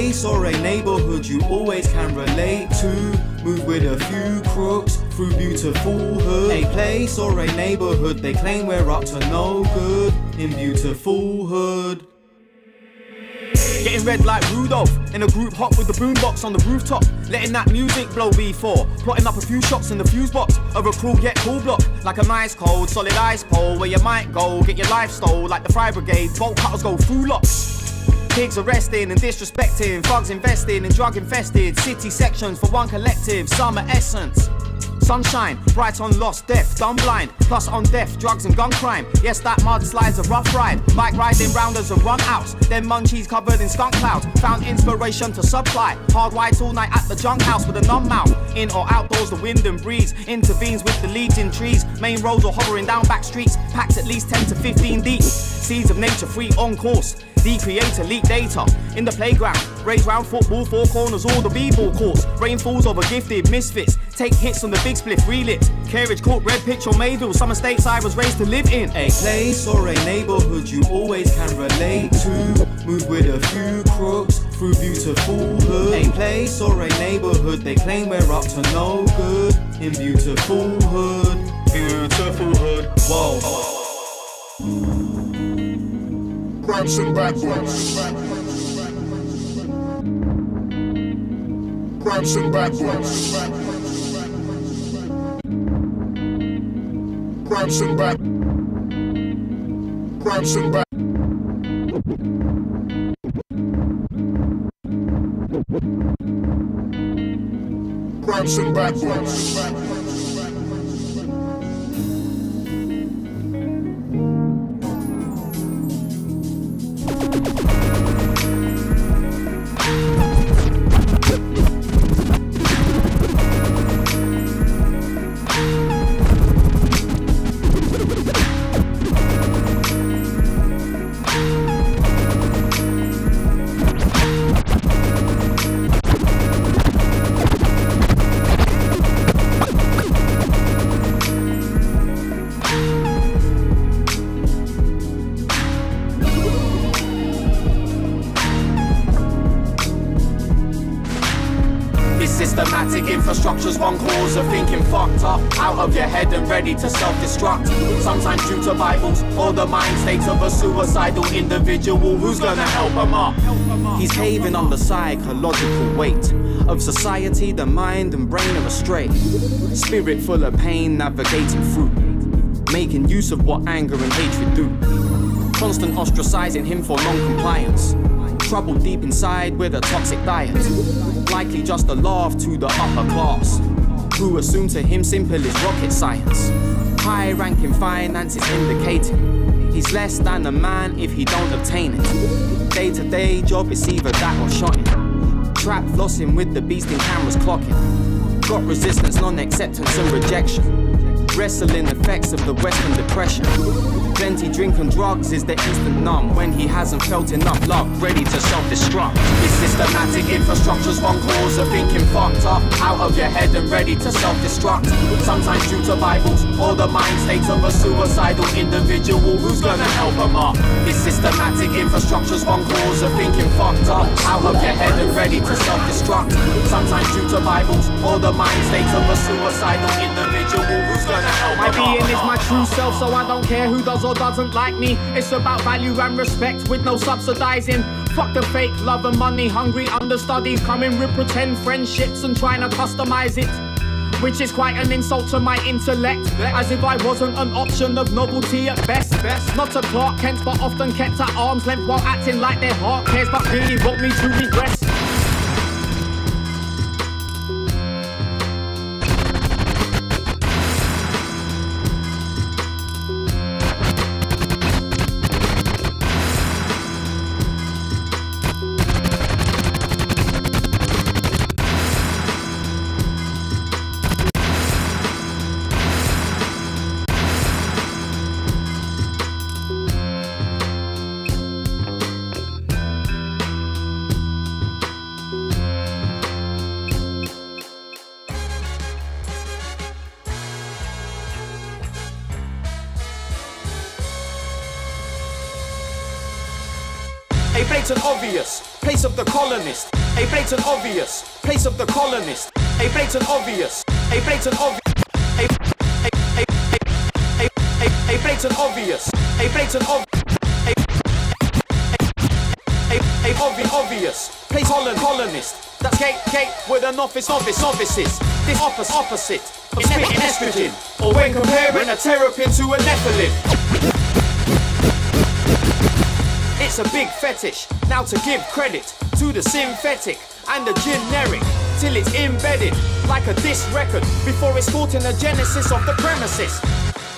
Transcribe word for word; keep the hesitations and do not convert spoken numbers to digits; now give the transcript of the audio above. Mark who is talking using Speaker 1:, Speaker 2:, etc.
Speaker 1: place or a neighborhood you always can relate to. Move with a few crooks through beautiful hood. A place or a neighborhood they claim we're up to no good in beautiful hood.
Speaker 2: Getting red like Rudolph, in a group hop with the boombox on the rooftop. Letting that music blow B four, plotting up a few shots in the fuse box of a cruel yet cool block. Like a nice cold, solid ice pole, where you might go, get your life stole. Like the fire brigade, bolt cutters go through locks. Pigs arresting and disrespecting, thugs investing in drug infested city sections for one collective summer essence. Sunshine, bright on lost, deaf, dumb blind, plus on death, drugs and gun crime. Yes, that mudslide's a rough ride. Bike riding rounders and run outs, then munchies covered in skunk clouds. Found inspiration to supply, hard whites all night at the junk house with a numb mouth. In or outdoors, the wind and breeze intervenes with the leaves in trees. Main roads or hovering down back streets, packs at least ten to fifteen deep. Seeds of nature free on course. The creator leak data in the playground. Raise round football, four corners, all the b-ball courts. Rain falls over gifted misfits. Take hits on the big spliff, relit. Carriage court, red pitch or Mayville. Summer states I was raised to live in.
Speaker 1: A place or a neighborhood you always can relate to. Move with a few crooks through beautiful hood. A place or a neighborhood they claim we're up to no good in beautiful hood. Beautiful hood. Whoa.
Speaker 3: Crouching backwards. Crouching backwards. Crouching back. Crouching back. Crouching backwards.
Speaker 2: Systematic infrastructure's one cause of thinking fucked up, out of your head and ready to self-destruct. Sometimes due to Bibles or the mind state of a suicidal individual. Who's gonna help him up?
Speaker 1: He's caving on the psychological weight of society, the mind and brain are astray. Spirit full of pain, navigating through, making use of what anger and hatred do. Constant ostracizing him for non-compliance. Trouble deep inside with a toxic diet. Likely just a laugh to the upper class, who assume to him simple is rocket science. High rank in finance is indicating he's less than a man if he don't obtain it. Day to day job is either that or shotting. Trap flossing with the beast in cameras clocking. Got resistance, non-acceptance and rejection. Wrestling effects of the Western depression. Plenty drink and drugs is the instant numb when he hasn't felt enough love, ready to self-destruct.
Speaker 2: This systematic infrastructure's one cause of thinking fucked up, out of your head and ready to self-destruct. Sometimes due to Bibles or the mind state of a suicidal individual. Who's gonna help him up? This systematic infrastructure's one cause of thinking fucked up, out of your head and ready to self-destruct. Sometimes due to Bibles or the mind state of a suicidal individual. Who's gonna help him up?
Speaker 4: My being is my true self, so I don't care who does or doesn't like me. It's about value and respect with no subsidizing. Fuck the fake love and money, hungry understudies coming with pretend friendships and trying to customize it, which is quite an insult to my intellect, as if I wasn't an option of novelty at best. best. Not a Clark Kent, but often kept at arm's length while acting like their heart cares, but really want me to regress.
Speaker 2: A blatant obvious place of the colonist. A blatant obvious, place of the colonist. A blatant obvious, a blatant obvious. A, a, a, a, a, a blatant obvious, a blatant obvious. A, a obvious, obvious, place colon, colonist. That's gate, gate with an office, office, novices. This opposite, opposite of spitting estrogen, or when comparing a terrapin to a nephilim. It's a big fetish. Now to give credit to the synthetic and the generic, till it's embedded like a disc record before it's caught in the genesis of the premises.